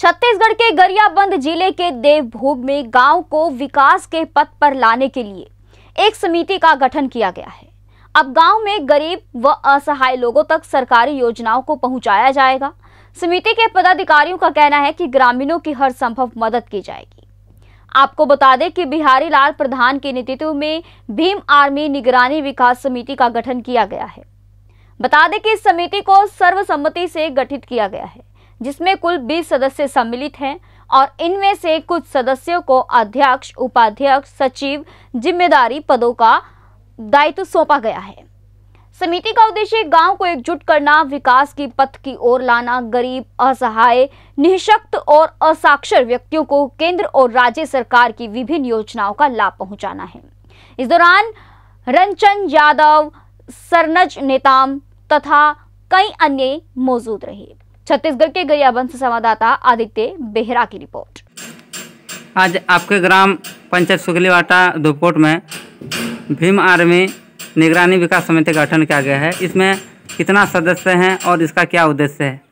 छत्तीसगढ़ के गरियाबंद जिले के देवभोग में गांव को विकास के पथ पर लाने के लिए एक समिति का गठन किया गया है। अब गांव में गरीब व असहाय लोगों तक सरकारी योजनाओं को पहुंचाया जाएगा। समिति के पदाधिकारियों का कहना है कि ग्रामीणों की हर संभव मदद की जाएगी। आपको बता दें कि बिहारी लाल प्रधान के नेतृत्व में भीम आर्मी निगरानी विकास समिति का गठन किया गया है। बता दें कि इस समिति को सर्वसम्मति से गठित किया गया है, जिसमें कुल 20 सदस्य सम्मिलित हैं और इनमें से कुछ सदस्यों को अध्यक्ष, उपाध्यक्ष, सचिव जिम्मेदारी पदों का दायित्व सौंपा गया है। समिति का उद्देश्य गांव को एकजुट करना, विकास की पथ की ओर लाना, गरीब, असहाय, निःशक्त और असाक्षर व्यक्तियों को केंद्र और राज्य सरकार की विभिन्न योजनाओं का लाभ पहुंचाना है। इस दौरान रंजन यादव, सरनज नेताम तथा कई अन्य मौजूद रहे। छत्तीसगढ़ के गरियाबंद से संवाददाता आदित्य बेहरा की रिपोर्ट। आज आपके ग्राम पंचायत सुगलीवाटा दुपकोट में भीम आर्मी निगरानी विकास समिति का गठन किया गया है। इसमें कितना सदस्य हैं और इसका क्या उद्देश्य है?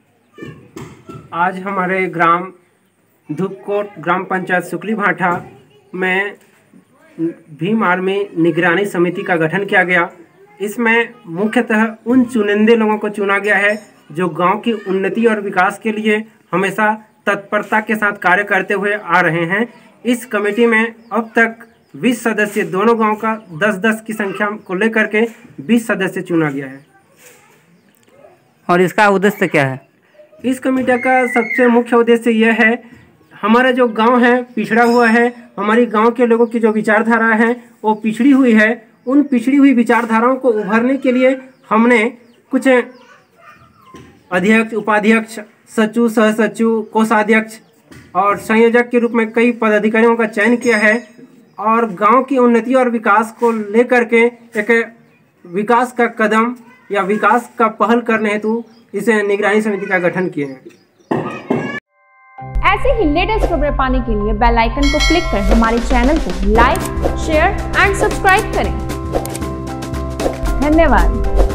आज हमारे ग्राम धूपकोट ग्राम पंचायत सुगलीवाटा में भीम आर्मी निगरानी समिति का गठन किया गया। इसमें मुख्यतः उन चुनिंदे लोगों को चुना गया है जो गांव की उन्नति और विकास के लिए हमेशा तत्परता के साथ कार्य करते हुए आ रहे हैं। इस कमेटी में अब तक 20 सदस्य, दोनों गांव का 10-10 की संख्या को लेकर के 20 सदस्य चुना गया है। और इसका उद्देश्य क्या है? इस कमेटी का सबसे मुख्य उद्देश्य यह है, हमारा जो गांव है पिछड़ा हुआ है, हमारी गांव के लोगों की जो विचारधारा है वो पिछड़ी हुई है। उन पिछड़ी हुई विचारधाराओं को उभरने के लिए हमने कुछ अध्यक्ष, उपाध्यक्ष, सचिव, सहसचिव, कोषाध्यक्ष और संयोजक के रूप में कई पदाधिकारियों का चयन किया है और गांव की उन्नति और विकास को लेकर के एक विकास का कदम या विकास का पहल करने हेतु इस निगरानी समिति का गठन किए हैं। ऐसे ही लेटेस्ट खबरें पाने के लिए बेल आइकन को क्लिक कर हमारे चैनल को लाइक, शेयर एंड सब्सक्राइब करें। धन्यवाद।